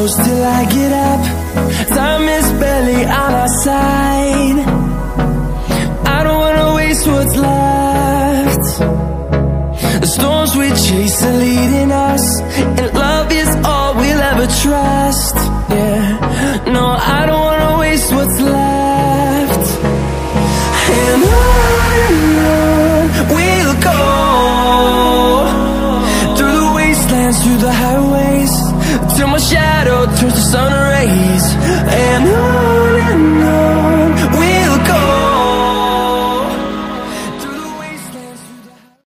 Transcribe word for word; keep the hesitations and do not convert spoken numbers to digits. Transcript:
close till I get up. Time is barely on our side. I don't wanna waste what's left. The storms we chase are leading us, and love is all we'll ever trust. Yeah, no, I don't wanna waste what's left. And on and on we'll go, through the wastelands, through the highways, till my shadow turns to sun rays. And on and on